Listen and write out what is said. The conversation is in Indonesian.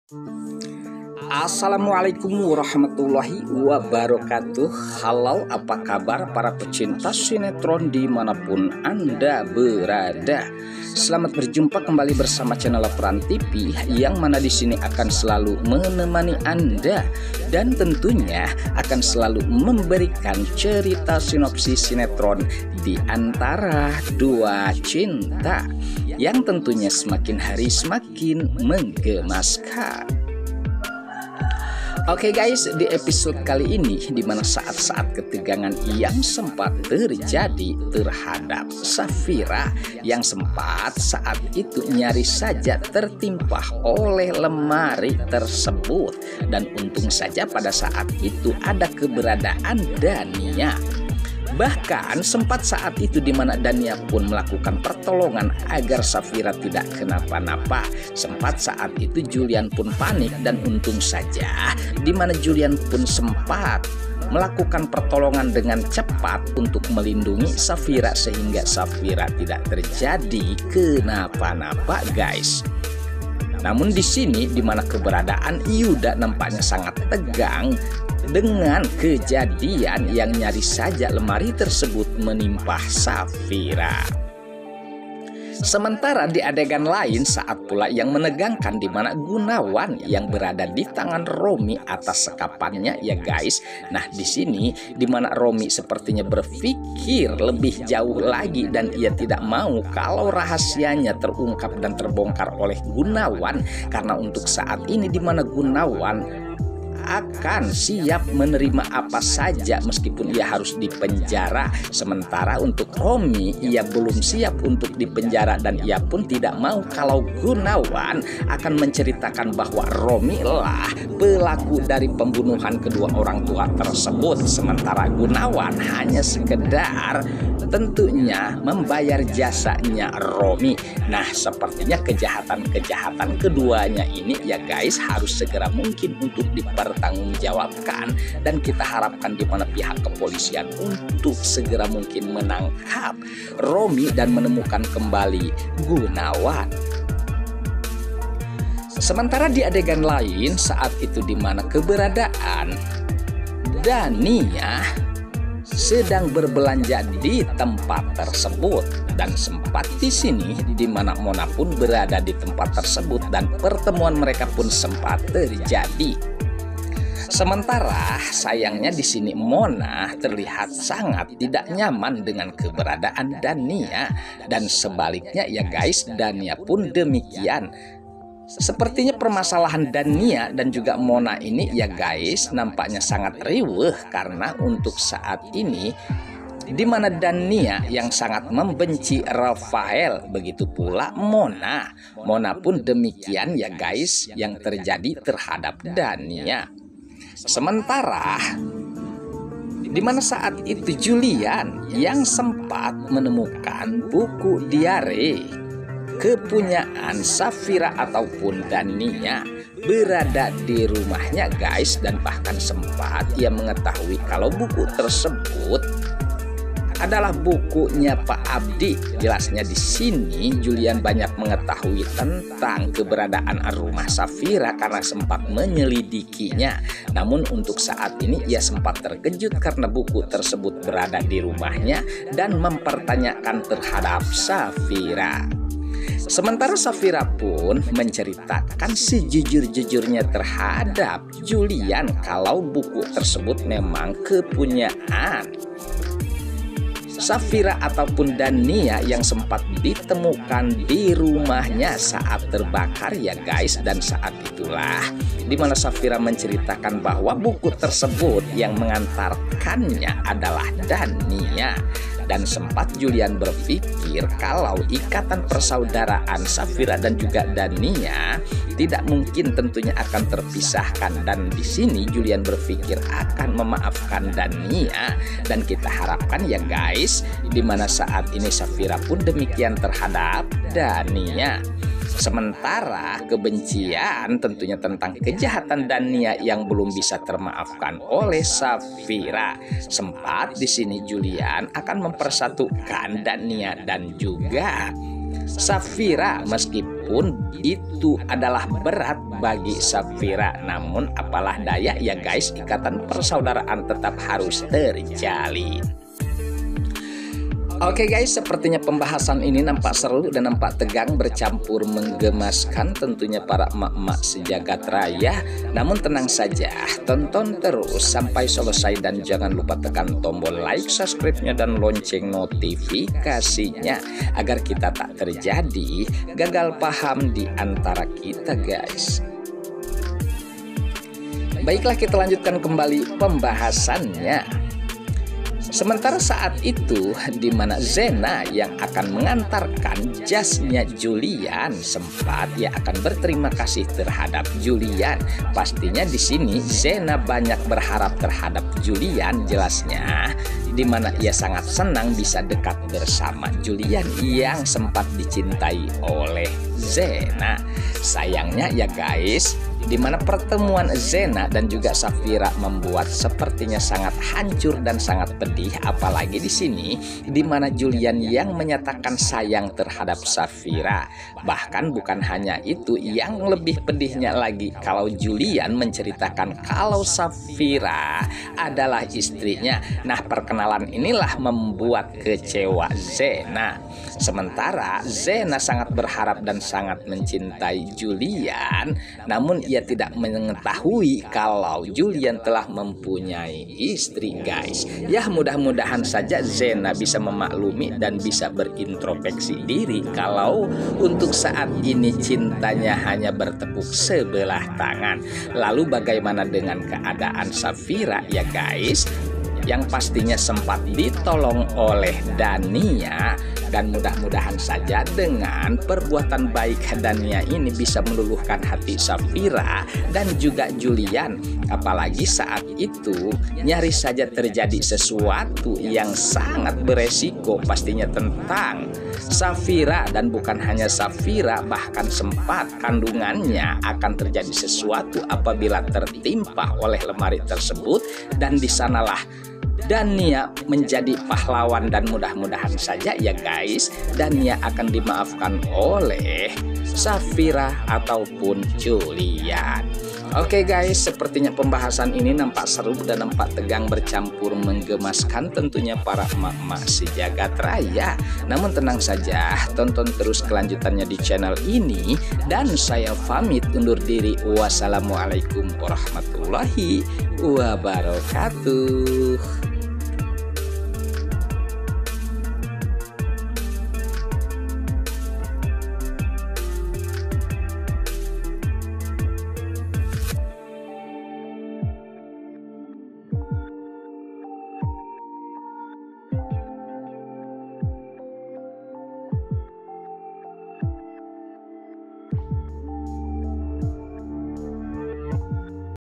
Assalamualaikum warahmatullahi wabarakatuh. Halo, apa kabar para pecinta sinetron dimanapun Anda berada? Selamat berjumpa kembali bersama channel Peran TV, yang mana di sini akan selalu menemani Anda dan tentunya akan selalu memberikan cerita sinopsis sinetron di antara dua cinta yang tentunya semakin hari semakin menggemaskan. Oke guys, di episode kali ini di mana saat-saat ketegangan yang sempat terjadi terhadap Safira yang sempat saat itu nyaris saja tertimpa oleh lemari tersebut, dan untung saja pada saat itu ada keberadaan Dania. Bahkan sempat saat itu di mana Dania pun melakukan pertolongan agar Safira tidak kenapa-napa. Sempat saat itu Julian pun panik, dan untung saja di mana Julian pun sempat melakukan pertolongan dengan cepat untuk melindungi Safira sehingga Safira tidak terjadi kenapa-napa guys. Namun di sini di mana keberadaan Yuda nampaknya sangat tegang dengan kejadian yang nyaris saja lemari tersebut menimpa Safira. Sementara di adegan lain saat pula yang menegangkan di mana Gunawan yang berada di tangan Romi atas sekapannya ya guys. Nah di sini di mana Romi sepertinya berpikir lebih jauh lagi dan ia tidak mau kalau rahasianya terungkap dan terbongkar oleh Gunawan, karena untuk saat ini di mana Gunawan akan siap menerima apa saja meskipun ia harus dipenjara. Sementara untuk Romi, ia belum siap untuk dipenjara dan ia pun tidak mau kalau Gunawan akan menceritakan bahwa Romi lah pelaku dari pembunuhan kedua orang tua tersebut. Sementara Gunawan hanya sekedar tentunya membayar jasanya Romi. Nah sepertinya kejahatan keduanya ini ya guys harus segera mungkin untuk dipertanggungjawabkan, dan kita harapkan di mana pihak kepolisian untuk segera mungkin menangkap Romi dan menemukan kembali Gunawan. Sementara di adegan lain saat itu di mana keberadaan Dania sedang berbelanja di tempat tersebut, dan sempat di sini di mana Mona pun berada di tempat tersebut dan pertemuan mereka pun sempat terjadi. Sementara sayangnya di sini Mona terlihat sangat tidak nyaman dengan keberadaan Dania, dan sebaliknya ya guys, Dania pun demikian. Sepertinya permasalahan Dania dan juga Mona ini ya guys nampaknya sangat riweuh, karena untuk saat ini di mana Dania yang sangat membenci Rafael, begitu pula Mona pun demikian ya guys yang terjadi terhadap Dania. Sementara di mana saat itu Julian yang sempat menemukan buku diare kepunyaan Safira ataupun Dania berada di rumahnya guys, dan bahkan sempat ia mengetahui kalau buku tersebut adalah bukunya Pak Abdi. Jelasnya di sini Julian banyak mengetahui tentang keberadaan rumah Safira karena sempat menyelidikinya. Namun untuk saat ini ia sempat terkejut karena buku tersebut berada di rumahnya dan mempertanyakan terhadap Safira. Sementara Safira pun menceritakan sejujur-jujurnya terhadap Julian kalau buku tersebut memang kepunyaan Safira ataupun Dania yang sempat ditemukan di rumahnya saat terbakar ya guys. Dan saat itulah dimana Safira menceritakan bahwa buku tersebut yang mengantarkannya adalah Dania. Dan sempat Julian berpikir kalau ikatan persaudaraan Safira dan juga Dania tidak mungkin tentunya akan terpisahkan, dan di sini Julian berpikir akan memaafkan Dania, dan kita harapkan ya guys di mana saat ini Safira pun demikian terhadap Dania. Sementara kebencian tentunya tentang kejahatan Dania yang belum bisa termaafkan oleh Safira. Sempat di sini Julian akan mempersatukan Dania dan juga Safira, meskipun itu adalah berat bagi Safira, namun apalah daya ya guys, ikatan persaudaraan tetap harus terjalin. Oke guys, sepertinya pembahasan ini nampak seru dan nampak tegang, bercampur menggemaskan tentunya para emak-emak sejagat raya. Namun tenang saja, tonton terus sampai selesai dan jangan lupa tekan tombol like, subscribe-nya dan lonceng notifikasinya agar kita tak terjadi gagal paham di antara kita guys. Baiklah, kita lanjutkan kembali pembahasannya. Sementara saat itu di mana Zena yang akan mengantarkan jasnya Julian sempat ia akan berterima kasih terhadap Julian. Pastinya di sini Zena banyak berharap terhadap Julian jelasnya, di mana ia sangat senang bisa dekat bersama Julian yang sempat dicintai oleh Zena. Sayangnya ya guys, di mana pertemuan Zena dan juga Safira membuat sepertinya sangat hancur dan sangat pedih, apalagi di sini di mana Julian yang menyatakan sayang terhadap Safira. Bahkan bukan hanya itu, yang lebih pedihnya lagi kalau Julian menceritakan kalau Safira adalah istrinya. Nah, perkenalan inilah membuat kecewa Zena. Sementara Zena sangat berharap dan sangat mencintai Julian, namun ia tidak mengetahui kalau Julian telah mempunyai istri guys. Ya, mudah-mudahan saja Zena bisa memaklumi dan bisa berintrospeksi diri kalau untuk saat ini cintanya hanya bertepuk sebelah tangan. Lalu bagaimana dengan keadaan Safira ya guys, yang pastinya sempat ditolong oleh Dania, dan mudah-mudahan saja dengan perbuatan baik Dania ini bisa meluluhkan hati Safira dan juga Julian. Apalagi saat itu nyaris saja terjadi sesuatu yang sangat beresiko pastinya tentang Safira, dan bukan hanya Safira, bahkan sempat kandungannya akan terjadi sesuatu apabila tertimpa oleh lemari tersebut, dan di sanalah Dania menjadi pahlawan, dan mudah-mudahan saja ya guys Dania akan dimaafkan oleh Safira ataupun Julian. Oke guys, sepertinya pembahasan ini nampak seru dan nampak tegang, bercampur menggemaskan tentunya para emak-emak sejagat raya. Namun tenang saja, tonton terus kelanjutannya di channel ini, dan saya pamit undur diri. Wassalamualaikum warahmatullahi wabarakatuh.